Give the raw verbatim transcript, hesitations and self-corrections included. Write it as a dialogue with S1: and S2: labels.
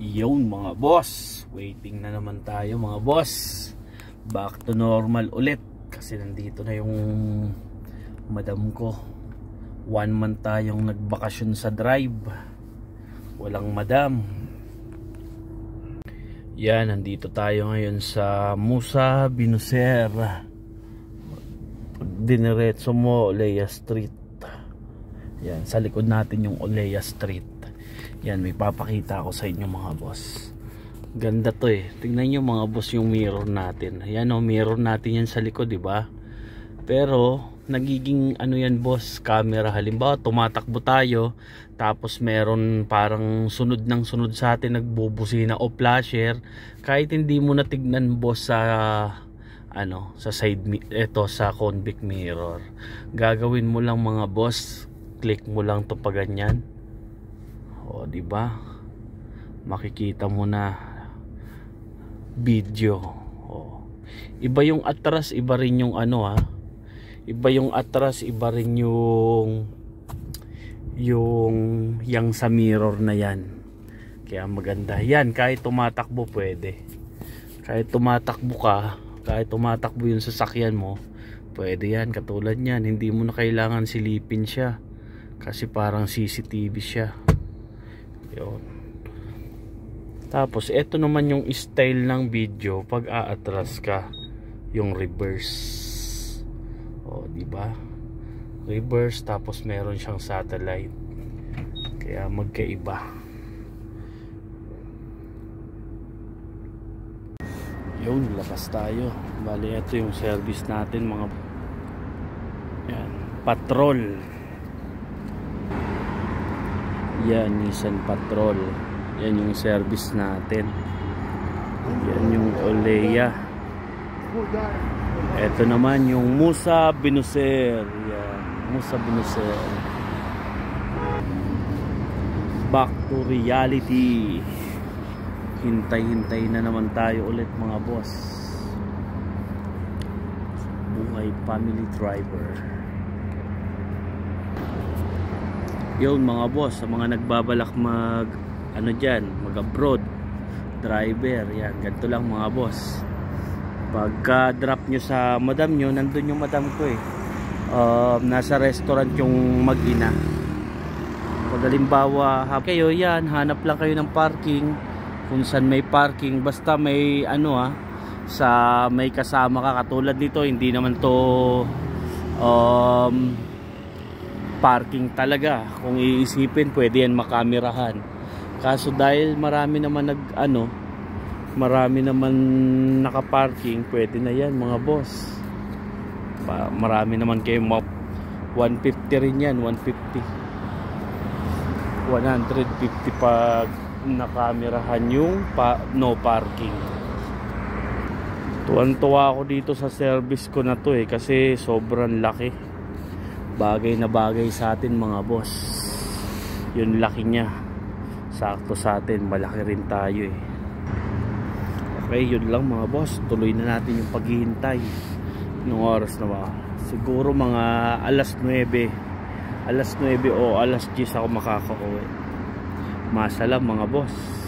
S1: Yun mga boss, waiting na naman tayo mga boss. Back to normal ulit kasi nandito na yung madam ko. One month tayong nagbakasyon sa drive, walang madam. Yan, nandito tayo ngayon sa Musa Binoser. Diniretso mo Olea Street. Yan, sa likod natin yung Olea Street. Yan, may papakita ako sa inyo mga boss. Ganda to eh. Tingnan nyo mga boss yung mirror natin. Ayan o, mirror natin yan sa likod, diba? Pero nagiging ano yan boss, camera. Halimbawa tumatakbo tayo, tapos meron parang sunod ng sunod sa atin, nagbubusina o flasher. Kahit hindi mo natignan boss sa ano, sa side, eto sa convict mirror, gagawin mo lang mga boss, click mo lang to pa ganyan. O, di ba? Makikita mo na video. O. Iba yung atras, iba rin yung ano ha. Iba yung atras, iba rin yung yung yang sa mirror na yan. Kaya maganda. Yan, kahit tumatakbo pwede. Kahit tumatakbo ka, kahit tumatakbo yung sasakyan mo, pwede yan. Katulad yan, hindi mo na kailangan silipin siya. Kasi parang C C T V siya. Yun. Tapos ito naman yung style ng video pag aatras ka, yung reverse. O, di ba? Reverse, tapos meron siyang satellite. Kaya magkaiba. Yun, labas tayo. Bali, ito yung service natin mga yan, patrol. Yan, Nissan Patrol. Yan yung service natin. Yan yung Olea. Ito naman yung Musa Binoser. Yan, Musa Binoser. Back to reality. Hintay-hintay na naman tayo ulit mga boss. Buhay family driver. Yun mga boss, sa mga nagbabalak mag ano dyan, mag abroad driver, yan, ganito lang mga boss. Pagka drop nyo sa madam nyo, nandun yung madam ko eh, uh, nasa restaurant yung mag-ina. Pag halimbawa kayo, yan, hanap lang kayo ng parking kung saan may parking, basta may ano ah, sa may kasama ka. Katulad nito, hindi naman to um parking talaga. Kung iisipin, pwede yan makamerahan. Kaso dahil marami naman nag ano, marami naman nakaparking, pwede na yan mga boss. Pa, marami naman kayo map one fifty rin yan, one fifty, one fifty pag nakamerahan yung pa, no parking. Tuwan-tuwa ako dito sa service ko na to eh, kasi sobrang laki. Bagay na bagay sa atin mga boss. Yung laki niya sakto sa atin, malaki rin tayo eh. Okay, yun lang mga boss. Tuloy na natin yung paghihintay. Nung oras na ba? Siguro mga alas nuwebe, alas nuwebe o alas diyes ako makakauwi. Masalam mga boss.